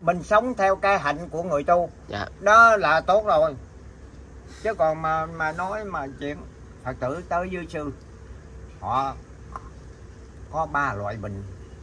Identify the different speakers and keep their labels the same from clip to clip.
Speaker 1: mình sống theo cái hạnh của người tu.
Speaker 2: Dạ.
Speaker 1: Đó là tốt rồi. Chứ còn mà nói mà chuyện Phật tử tới dưới sư, họ có 3 loại bệnh: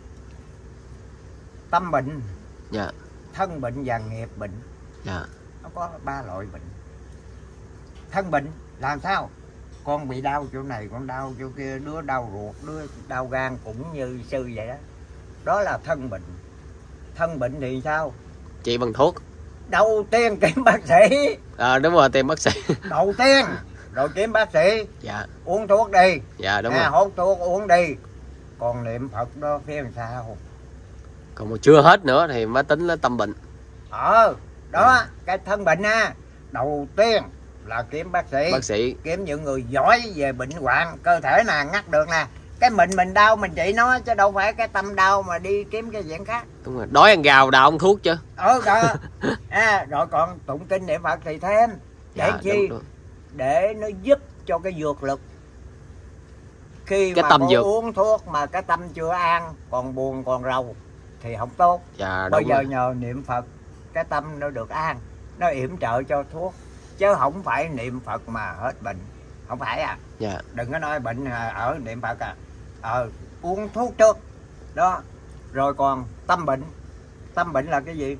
Speaker 1: tâm bệnh,
Speaker 2: Dạ.
Speaker 1: thân bệnh và nghiệp bệnh.
Speaker 2: Dạ.
Speaker 1: Nó có 3 loại bệnh. Thân bệnh làm sao? Con bị đau chỗ này, con đau chỗ kia, đứa đau ruột, đứa đau gan, cũng như sư vậy đó. Đó là thân bệnh. Thân bệnh thì sao?
Speaker 2: Trị bằng thuốc.
Speaker 1: Đầu tiên kiếm bác sĩ.
Speaker 2: Đúng rồi, tìm bác sĩ.
Speaker 1: Đầu tiên rồi kiếm bác sĩ.
Speaker 2: Dạ.
Speaker 1: Uống thuốc đi.
Speaker 2: Dạ đúng rồi.
Speaker 1: Hút thuốc uống đi. Còn niệm Phật đó phía làm sao?
Speaker 2: Còn mà chưa hết nữa thì mới tính đến tâm bệnh.
Speaker 1: Đó, cái thân bệnh ha. Đầu tiên là kiếm bác sĩ.
Speaker 2: Bác sĩ.
Speaker 1: Kiếm những người giỏi về bệnh hoạn cơ thể nè, ngắt được nè. Cái mình đau mình trị nó, chứ đâu phải cái tâm đau mà đi kiếm cái chuyện khác.
Speaker 2: Đúng rồi, đói ăn gào đào ông thuốc chứ.
Speaker 1: Đó. Rồi còn tụng kinh niệm Phật thì thêm. Để chi?
Speaker 2: Đúng.
Speaker 1: Để nó giúp cho cái dược lực. Khi
Speaker 2: cái
Speaker 1: mà
Speaker 2: tâm
Speaker 1: con
Speaker 2: dược
Speaker 1: uống thuốc mà cái tâm chưa an, còn buồn còn rầu thì không tốt.
Speaker 2: Dạ,
Speaker 1: bây giờ
Speaker 2: rồi.
Speaker 1: nhờ niệm Phật cái tâm nó được an, nó yểm trợ cho thuốc, chứ không phải niệm Phật mà hết bệnh. Không phải à.
Speaker 2: Dạ.
Speaker 1: Đừng có nói bệnh ở niệm Phật à. Uống thuốc trước đó. Rồi còn tâm bệnh. Tâm bệnh là cái gì?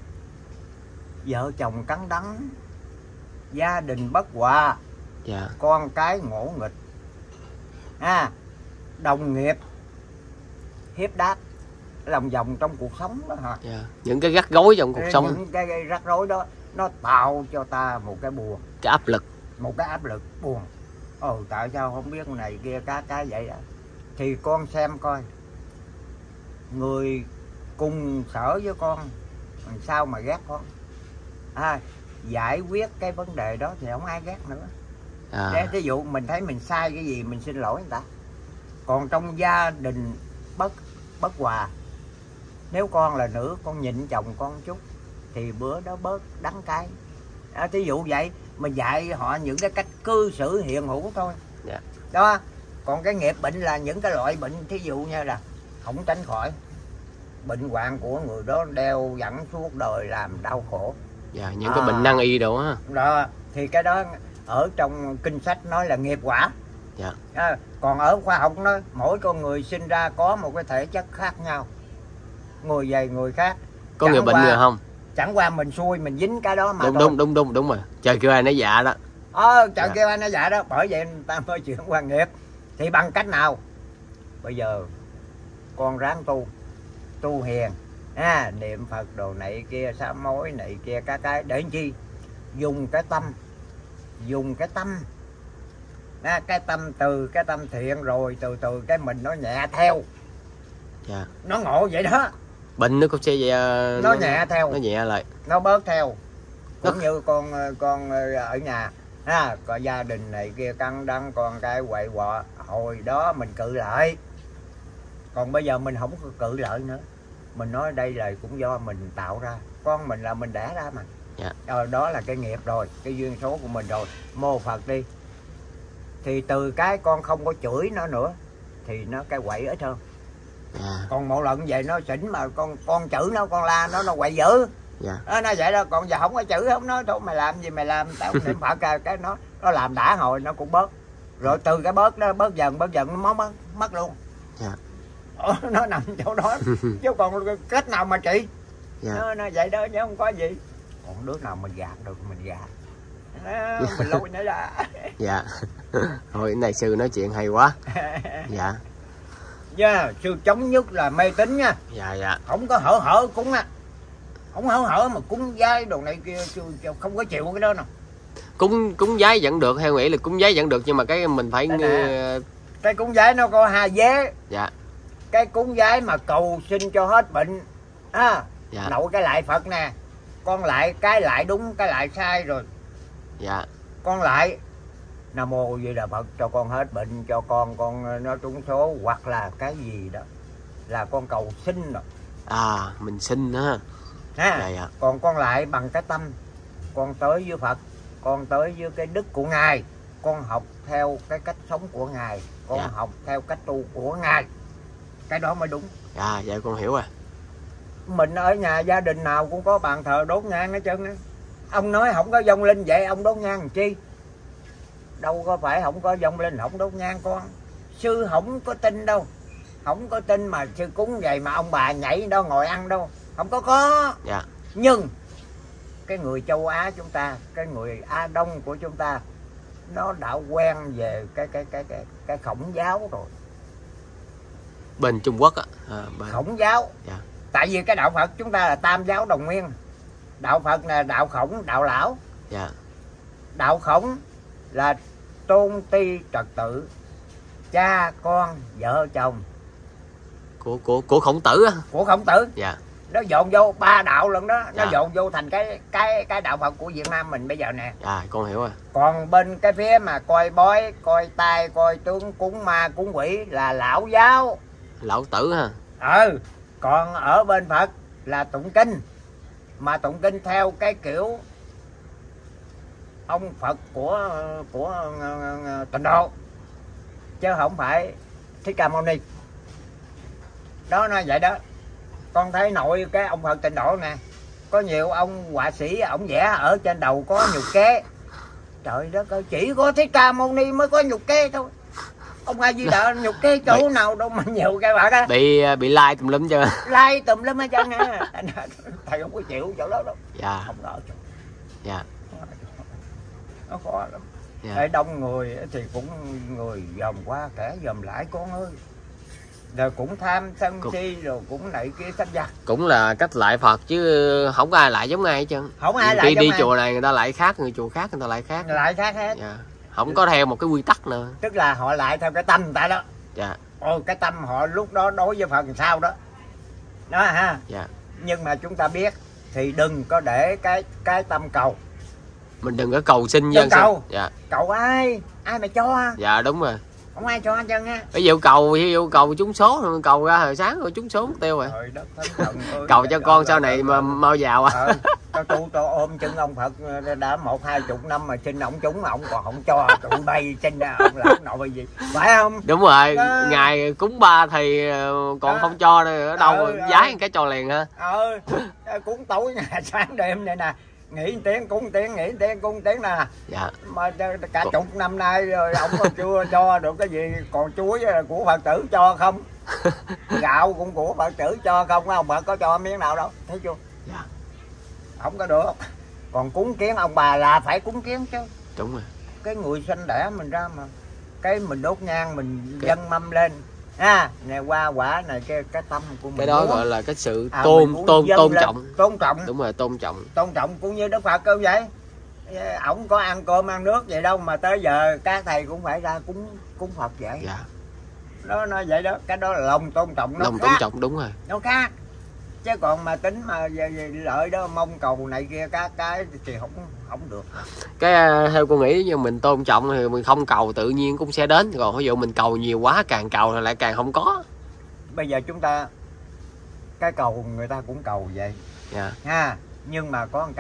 Speaker 1: Vợ chồng cắn đắng, gia đình bất hòa.
Speaker 2: Dạ.
Speaker 1: Con cái ngỗ nghịch, đồng nghiệp hiếp đáp, lòng vòng trong cuộc sống đó hả?
Speaker 2: Dạ. Những cái rắc rối trong cuộc sống.
Speaker 1: Những cái rắc rối đó nó tạo cho ta một cái buồn,
Speaker 2: cái áp lực.
Speaker 1: một cái áp lực buồn. Tại sao không biết này kia cái vậy đó. Thì con xem coi, người cùng sở với con sao mà ghét con. Giải quyết cái vấn đề đó thì không ai ghét nữa. Để ví dụ mình thấy mình sai cái gì mình xin lỗi người ta. Còn trong gia đình bất hòa, nếu con là nữ, con nhịn chồng con chút thì bữa đó bớt đắng cay. Thí dụ vậy, mà dạy họ những cái cách cư xử hiền hữu thôi.
Speaker 2: Dạ.
Speaker 1: Đó. Còn cái nghiệp bệnh là những cái loại bệnh, thí dụ như là không tránh khỏi, bệnh hoạn của người đó đeo dẫn suốt đời làm đau khổ.
Speaker 2: Dạ, những cái bệnh nan y đồ á.
Speaker 1: Đó, thì cái đó ở trong kinh sách nói là nghiệp quả.
Speaker 2: Dạ.
Speaker 1: Còn ở khoa học nói mỗi con người sinh ra có một cái thể chất khác nhau, người này người khác.
Speaker 2: Có người bệnh người không?
Speaker 1: Chẳng qua mình xui mình dính cái đó mà
Speaker 2: đúng rồi. Trời kêu ai nấy dạ đó.
Speaker 1: Trời kêu ai nấy dạ đó. Bởi vậy người ta mới chuyển qua nghiệp. Thì bằng cách nào? Bây giờ con ráng tu hiền, niệm Phật đồ này kia, sám hối này kia, cái để làm chi? Dùng cái tâm, cái tâm, từ cái tâm thiện rồi từ cái mình nó nhẹ theo.
Speaker 2: Dạ.
Speaker 1: Nó ngộ vậy đó.
Speaker 2: Bệnh nó cũng sẽ
Speaker 1: nó nhẹ theo,
Speaker 2: nó nhẹ lại,
Speaker 1: nó bớt theo. Cũng như con ở nhà, có gia đình này kia căng đăng, con cái quậy quọ, hồi đó mình cự lại. Còn bây giờ mình không có cự lại nữa. Mình nói đây là cũng do mình tạo ra, con mình là mình đẻ ra mà.
Speaker 2: Dạ.
Speaker 1: Đó là cái nghiệp rồi, cái duyên số của mình rồi. Mô Phật đi. Thì từ cái con không có chửi nó nữa thì nó cái quậy ít hơn. Còn một lần vậy nó xỉn mà con chửi nó, con la nó quậy dữ. Nó vậy đó. Còn giờ không có chửi, không nói thôi mày làm gì mày làm, tao niệm Phật cái nó làm đã hồi nó cũng bớt. Rồi từ cái bớt đó bớt dần nó mất luôn. Nó nằm chỗ đó. Chứ còn cách nào mà trị. Nó vậy đó chứ không có gì. Còn đứa nào mình gạt được mình gạt, mình lôi nó ra.
Speaker 2: Dạ. Thôi cái này sư nói chuyện hay quá. Dạ.
Speaker 1: Sư chống nhất là mê tín nha.
Speaker 2: Dạ.
Speaker 1: Không có hở cúng á. Không hở mà cúng giái đồ này kia, không có chịu cái đó nào.
Speaker 2: Cúng giái vẫn được, theo nghĩ là cúng giái vẫn được, nhưng mà cái mình phải
Speaker 1: cái cúng giái nó có 2 vế.
Speaker 2: Dạ.
Speaker 1: Cái cúng giái mà cầu xin cho hết bệnh
Speaker 2: dạ.
Speaker 1: Nậu cái lại Phật nè. Con lại cái lại đúng, cái lại sai rồi.
Speaker 2: Dạ.
Speaker 1: Con lại Nam Mô Di Đà Phật cho con hết bệnh, cho con nó trúng số, hoặc là cái gì đó là con cầu xin rồi.
Speaker 2: Mình xin ha.
Speaker 1: Dạ. Còn con lại bằng cái tâm, con tới với Phật, con tới với cái đức của Ngài, con học theo cái cách sống của Ngài, con học theo cách tu của Ngài. Cái đó mới đúng.
Speaker 2: Dạ con hiểu rồi.
Speaker 1: mình ở nhà gia đình nào cũng có bàn thờ đốt nhang hết trơn á. Ông nói không có vong linh vậy ông đốt nhang làm chi? Đâu có phải không có vong linh không đốt nhang con. Sư không có tin đâu. Không có tin mà sư cúng vậy mà ông bà nhảy đâu ngồi ăn đâu. Không có.
Speaker 2: Dạ.
Speaker 1: Nhưng cái người châu Á chúng ta, cái người Á Đông của chúng ta, nó đã quen về cái Khổng giáo rồi.
Speaker 2: Bên Trung Quốc á.
Speaker 1: Khổng giáo.
Speaker 2: Dạ.
Speaker 1: Tại vì cái đạo Phật chúng ta là tam giáo đồng nguyên. Đạo Phật là đạo Khổng, đạo lão.
Speaker 2: Dạ.
Speaker 1: Đạo Khổng là tôn ti trật tự, cha con vợ chồng
Speaker 2: của Khổng Tử á.
Speaker 1: Của Khổng Tử.
Speaker 2: Dạ.
Speaker 1: Nó dồn vô 3 đạo lần đó. Nó
Speaker 2: Dạ.
Speaker 1: dồn vô thành cái đạo Phật của Việt Nam mình bây giờ nè.
Speaker 2: Dạ con hiểu rồi.
Speaker 1: Còn bên cái phía mà coi bói, coi tai, coi tướng, cúng ma, cúng quỷ là lão giáo,
Speaker 2: Lão Tử ha.
Speaker 1: Còn ở bên Phật là tụng kinh. Mà tụng kinh theo cái kiểu ông Phật của Tịnh Độ, chứ không phải Thích Ca Mâu Ni. Đó nó vậy đó. Con thấy nội cái ông Phật Tịnh Độ nè, có nhiều ông họa sĩ ổng vẽ ở trên đầu có nhục kế. Trời đất ơi, chỉ có Thích Ca Mâu Ni mới có nhục kế thôi. Ông A Di Đà nhục kế chỗ nào đâu mà nhiều cái bạn á.
Speaker 2: Bị lai tùm lum chưa?
Speaker 1: Lai tùm lum hết trơn á. Thầy không có chịu chỗ đó đâu.
Speaker 2: Dạ.
Speaker 1: Không có chỗ.
Speaker 2: Dạ.
Speaker 1: Nó khó lắm.
Speaker 2: Dạ.
Speaker 1: Để đông người thì cũng người dòm qua kẻ dòm lại con ơi. Rồi cũng tham sân si rồi cũng nảy kia sách giặc.
Speaker 2: Cũng là cách lại Phật chứ không có ai lại giống ai hết trơn.
Speaker 1: Không ai lại
Speaker 2: đi chùa này người ta lại khác, người chùa khác người ta lại khác.
Speaker 1: Lại khác hết.
Speaker 2: Dạ. Không có theo một cái quy tắc nữa.
Speaker 1: Tức là họ lại theo cái tâm người ta đó.
Speaker 2: Dạ.
Speaker 1: Cái tâm họ lúc đó đối với Phật làm sao đó. Đó ha.
Speaker 2: Dạ.
Speaker 1: Nhưng mà chúng ta biết thì đừng có để cái tâm cầu.
Speaker 2: Mình đừng có cầu xin
Speaker 1: dân cầu.
Speaker 2: Dạ.
Speaker 1: Cầu ai mà cho.
Speaker 2: Dạ đúng rồi.
Speaker 1: Không ai cho hết trơn á.
Speaker 2: Ví dụ cầu trúng số rồi cầu ra hồi sáng rồi trúng số mất tiêu rồi.
Speaker 1: Trời đất thánh thần ơi.
Speaker 2: Cầu cho con sau này mà mau giàu à.
Speaker 1: Tôi ôm chân ông Phật đã 1-20 năm mà xin ổng trúng mà ổng còn không cho. Tụi bay xin ra ổng làm nội gì. Phải không?
Speaker 2: Đúng rồi. Ngày cúng 3 thì còn không cho nữa. Ở đâu giái cái cho liền ha.
Speaker 1: Cúng tối ngày sáng đêm này nè. Nghỉ tiếng cúng tiếng, nghỉ tiếng cúng tiếng nè.
Speaker 2: Dạ.
Speaker 1: Mà cả chục năm nay rồi ông còn chưa cho được cái gì. Còn chuối của Phật tử cho không? Gạo cũng của Phật tử cho không? Ông Phật có cho miếng nào đâu, thấy chưa?
Speaker 2: Dạ.
Speaker 1: Không có được. Còn cúng kiến ông bà là phải cúng kiến chứ.
Speaker 2: Đúng rồi.
Speaker 1: Cái người sanh đẻ mình ra mà cái mình đốt nhang mình dâng mâm lên này qua quả này cái tâm của mình.
Speaker 2: Cái đó gọi là cái sự tôn trọng.
Speaker 1: Tôn trọng.
Speaker 2: Đúng rồi, tôn trọng
Speaker 1: cũng như Đức Phật không vậy. Ổng có ăn cơm ăn nước vậy đâu mà tới giờ các thầy cũng phải ra cúng Phật vậy.
Speaker 2: Dạ.
Speaker 1: Nó vậy đó, cái đó là lòng tôn trọng.
Speaker 2: Lòng tôn trọng đúng rồi.
Speaker 1: Nó khác. Chứ còn mà tính mà về lợi đó mong cầu này kia cái thì không được.
Speaker 2: Cái theo cô nghĩ như mình tôn trọng thì mình không cầu tự nhiên cũng sẽ đến. Còn ví dụ mình cầu nhiều quá, càng cầu thì lại càng không có.
Speaker 1: Bây giờ chúng ta cái cầu người ta cũng cầu vậy.
Speaker 2: Dạ.
Speaker 1: Ha, nhưng mà có một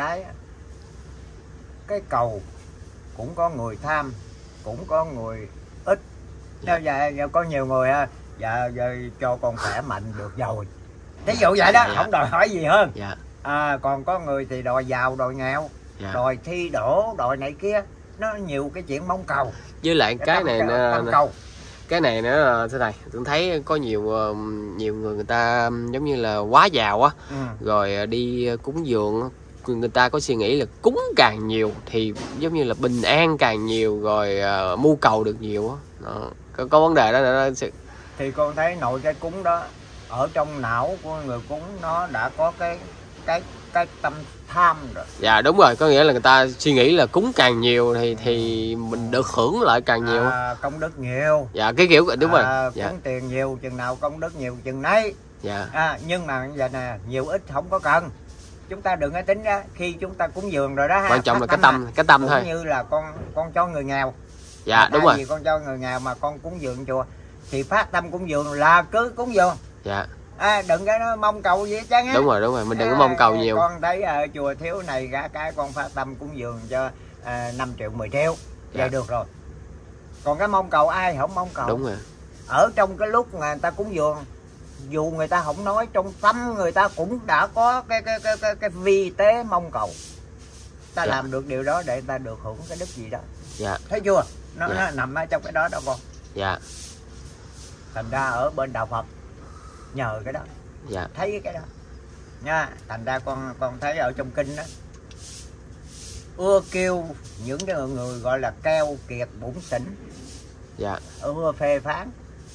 Speaker 1: cái cầu cũng có người tham, cũng có người ít. Dạ. Giờ có nhiều người giờ cho con khỏe mạnh được rồi. Thí dụ vậy đó, không đòi hỏi gì hơn.
Speaker 2: Dạ.
Speaker 1: Còn có người thì đòi giàu, đòi nghèo, đòi thi đỗ, đòi này kia. Nó nhiều cái chuyện mong cầu.
Speaker 2: Với lại cái này nữa, cái này nữa thưa thầy, tôi thấy có nhiều người ta giống như là quá giàu á, rồi đi cúng dường, người ta có suy nghĩ là cúng càng nhiều thì giống như là bình an càng nhiều, rồi mưu cầu được nhiều á. Có vấn đề đó nữa.
Speaker 1: Thì con thấy nội cái cúng đó ở trong não của người cúng nó đã có cái tâm tham rồi.
Speaker 2: Dạ đúng rồi, có nghĩa là người ta suy nghĩ là cúng càng nhiều thì mình được hưởng lại càng nhiều.
Speaker 1: Công đức nhiều.
Speaker 2: Dạ cái kiểu đúng rồi.
Speaker 1: Cúng tiền nhiều chừng nào công đức nhiều chừng nấy.
Speaker 2: Dạ.
Speaker 1: Nhưng mà giờ nè, nhiều ít không có cần. Chúng ta đừng có tính ra khi chúng ta cúng dường rồi đó ha.
Speaker 2: Quan trọng là cái tâm thôi.
Speaker 1: Cũng như là con cho người nghèo.
Speaker 2: Dạ đúng rồi.
Speaker 1: Vì con cho người nghèo mà con cúng dường chùa thì phát tâm cúng dường là cứ cúng dường.
Speaker 2: Dạ.
Speaker 1: Đừng có nó mong cầu gì hết trơn á.
Speaker 2: Đúng rồi, mình đừng có mong cầu nhiều.
Speaker 1: Con thấy chùa thiếu này ra cái con phát tâm cúng dường cho 5 triệu 10 triệu vậy được rồi. Còn cái mong cầu ai không mong cầu.
Speaker 2: Đúng rồi.
Speaker 1: Ở trong cái lúc mà người ta cúng dường dù người ta không nói, trong tâm người ta cũng đã có cái vi tế mong cầu. Ta làm được điều đó để ta được hưởng cái đức gì đó. Thấy chưa? Nó nằm ở trong cái đó đó con. Thành ra ở bên đạo Phật nhờ cái đó, thấy cái đó nha. Thành ra con thấy ở trong kinh đó ưa kêu những cái người gọi là keo kiệt bủn xỉn, ưa phê phán,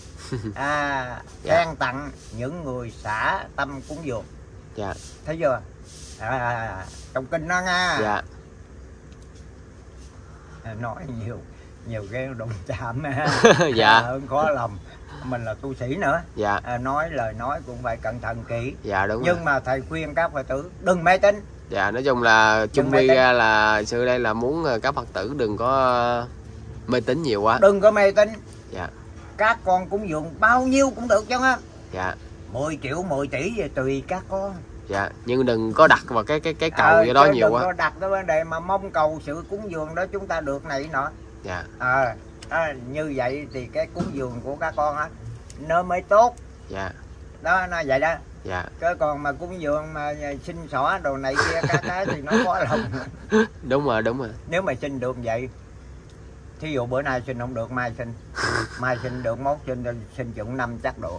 Speaker 1: khen tặng những người xả tâm cúng dường. Thấy chưa? Trong kinh đó nha. Nói nhiều cái đụng chạm khó lòng. Mình là tu sĩ nữa, nói lời nói cũng phải cẩn thận kỹ.
Speaker 2: Đúng
Speaker 1: nhưng
Speaker 2: rồi.
Speaker 1: Mà thầy khuyên các Phật tử đừng mê tín.
Speaker 2: Nói chung là chung quy ra là sư đây là muốn các Phật tử đừng có mê tín nhiều quá.
Speaker 1: Đừng có mê tín. Các con cúng dường bao nhiêu cũng được chứ á. 10 triệu 10 tỷ về tùy các con.
Speaker 2: Nhưng đừng có đặt vào cái cầu vậy đó nhiều quá.
Speaker 1: Đừng có đặt cái vấn đề mà mong cầu sự cúng dường đó chúng ta được này nọ. Như vậy thì cái cúng dường của các con á nó mới tốt. Đó, nó vậy đó. Cái còn mà cúng dường mà xin xỏ đồ này kia cái thì nó có lòng.
Speaker 2: Đúng rồi.
Speaker 1: Nếu mà xin được vậy, thí dụ bữa nay xin không được, mai xin được, mốt xin chừng năm chắc được.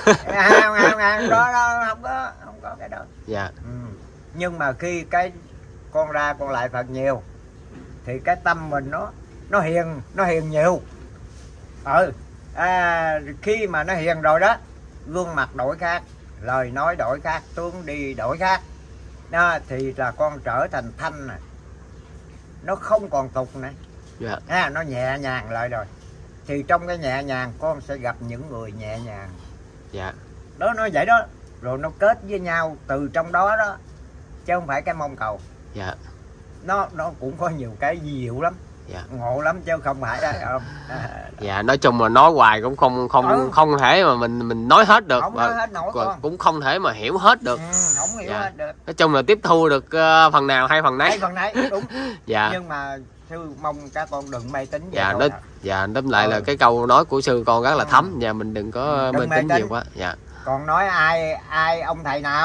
Speaker 1: Đó không có cái đó. Nhưng mà khi cái con ra con lại Phật nhiều thì cái tâm mình nó hiền nhiều. Khi mà nó hiền rồi đó, gương mặt đổi khác, lời nói đổi khác, tướng đi đổi khác đó, thì là con trở thành thanh này, nó không còn tục nữa. Nó nhẹ nhàng lại rồi. Thì trong cái nhẹ nhàng con sẽ gặp những người nhẹ nhàng. Đó, nó vậy đó. Rồi nó kết với nhau từ trong đó đó, chứ không phải cái mong cầu. Nó cũng có nhiều cái diệu lắm, ngộ lắm chứ không phải đó.
Speaker 2: Nói chung là nói hoài cũng không thể mà mình nói hết được.
Speaker 1: Không nói hết nổi con.
Speaker 2: Cũng không thể mà hiểu hết được.
Speaker 1: Không hiểu hết được.
Speaker 2: Nói chung là tiếp thu được phần nào hay phần nấy.
Speaker 1: Đúng. Nhưng mà sư mong các con đừng mê tín.
Speaker 2: Tóm lại là cái câu nói của sư con rất là thấm, và mình đừng có mê tín nhiều quá.
Speaker 1: Còn nói ai ông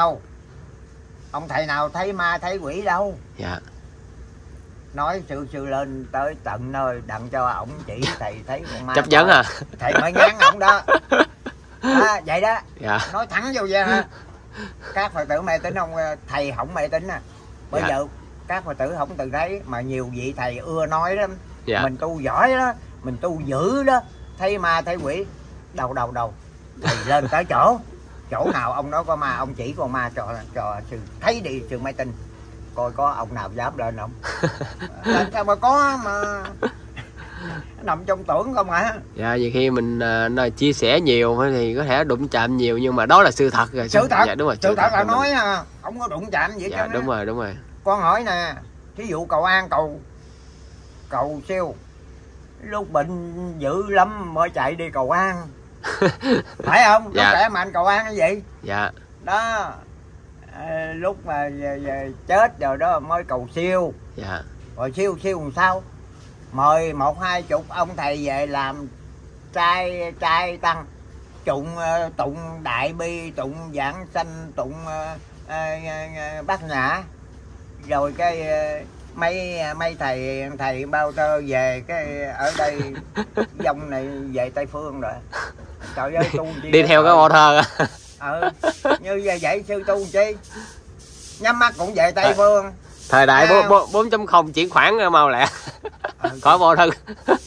Speaker 1: thầy nào thấy ma thấy quỷ đâu. Nói sư lên tới tận nơi đặng cho ổng chỉ thầy thấy con ma.
Speaker 2: Chấp vấn
Speaker 1: thầy mới ngán ổng đó. Vậy đó. Nói thẳng vô vậy ha. Các Phật tử mê tín không? Thầy không mê tín. Bây giờ các Phật tử không từng thấy mà nhiều vị thầy ưa nói lắm. Mình tu giỏi đó, mình tu dữ đó, thấy ma thấy quỷ. Đâu thầy lên tới chỗ nào ông nói có ma, ông chỉ con ma cho sư thấy đi, sư mê tín. Coi có ông nào dám lên không? Làm sao mà có, mà nằm trong tưởng không hả?
Speaker 2: Vì khi mình chia sẻ nhiều thì có thể đụng chạm nhiều, nhưng mà đó là sự thật rồi.
Speaker 1: Sự thật.
Speaker 2: Đúng rồi,
Speaker 1: sự thật là nói không có đụng chạm gì hết.
Speaker 2: Đúng rồi.
Speaker 1: Con hỏi nè, thí dụ cầu An cầu siêu, lúc bệnh dữ lắm mới chạy đi cầu An. Phải không? Lúc trẻ mạnh cầu An cái gì? Đó. Lúc mà chết rồi đó mới cầu siêu. Rồi siêu làm sao? Mời 1-20 ông thầy về làm trai tăng, tụng đại bi, tụng giảng sanh, tụng bát nhã. Rồi cái mấy thầy bao tơ về cái ở đây dòng này về Tây Phương rồi. Trời ơi, tu chi
Speaker 2: đi theo cái ô thơ.
Speaker 1: Như vậy sư tu chi? Nhắm mắt cũng về Tây Phương.
Speaker 2: Thời đại 4.0 chuyển khoản mau lẹ. Khỏi vô thư.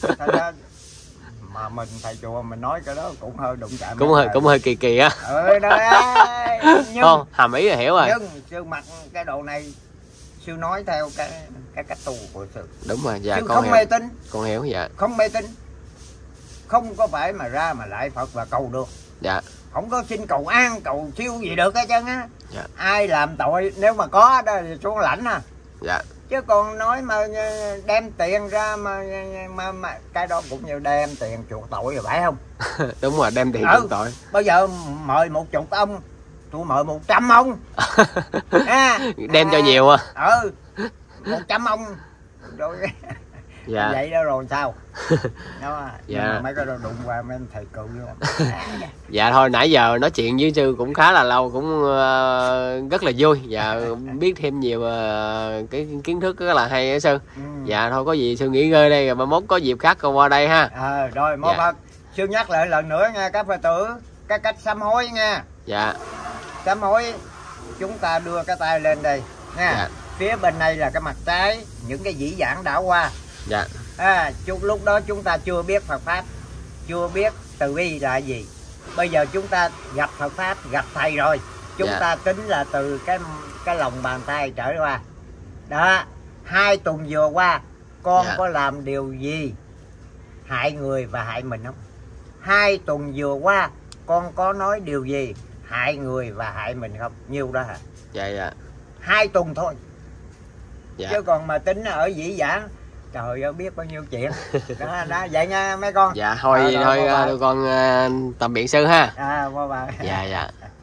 Speaker 1: Mà mình thầy chùa mình nói cái đó cũng hơi đụng chạm.
Speaker 2: Cũng hơi kỳ á.
Speaker 1: Nhưng
Speaker 2: không, hàm ý là hiểu rồi.
Speaker 1: Nhưng sư mặc cái đồ này, sư nói theo cái cách tu của sư.
Speaker 2: Đúng rồi,
Speaker 1: sư con không hiểu. Mê tín.
Speaker 2: Con hiểu.
Speaker 1: Không mê tín. Không có phải mà ra mà lại Phật và cầu được. Không có xin cầu an cầu siêu gì được hết trơn á. Ai làm tội nếu mà có đó thì xuống lãnh chứ còn nói mà đem tiền ra mà cái đó cũng như đem tiền chuộc tội rồi, phải không?
Speaker 2: Đúng rồi, đem tiền chuộc tội.
Speaker 1: Bây giờ mời 10 ông, tôi mời 100 ông.
Speaker 2: Đem cho nhiều
Speaker 1: 100 ông rồi
Speaker 2: Dạ.
Speaker 1: Vậy đó rồi sao đó.
Speaker 2: Dạ.
Speaker 1: Nhưng mà mấy cái đó đụng qua mấy anh thầy cựu lắm.
Speaker 2: Dạ thôi, nãy giờ nói chuyện với sư cũng khá là lâu, cũng rất là vui. Dạ, biết thêm nhiều cái kiến thức rất là hay á sư. Dạ thôi, có gì sư nghỉ ngơi đây, rồi mai mốt có dịp khác còn qua đây ha.
Speaker 1: Rồi mốt sư nhắc lại lần nữa nha các Phật tử, cái cách sám hối nha.
Speaker 2: Dạ.
Speaker 1: Sám hối chúng ta đưa cái tay lên đây nha. Dạ. Phía bên này là cái mặt trái, những cái dĩ vãng đã qua.
Speaker 2: Dạ.
Speaker 1: Lúc đó chúng ta chưa biết Phật pháp, chưa biết từ bi là gì. Bây giờ chúng ta gặp Phật pháp, gặp thầy rồi, chúng ta tính là từ cái lòng bàn tay trở qua. Đó, 2 tuần vừa qua con có làm điều gì hại người và hại mình không? 2 tuần vừa qua con có nói điều gì hại người và hại mình không? Nhiêu đó hả?
Speaker 2: Dạ.
Speaker 1: 2 tuần thôi.
Speaker 2: Dạ.
Speaker 1: Chứ còn mà tính ở dĩ vãng, trời ơi biết bao nhiêu chuyện. Đó vậy nha mấy con.
Speaker 2: Dạ thôi tụi con tạm biệt sư ha.
Speaker 1: Bye bye.
Speaker 2: Dạ.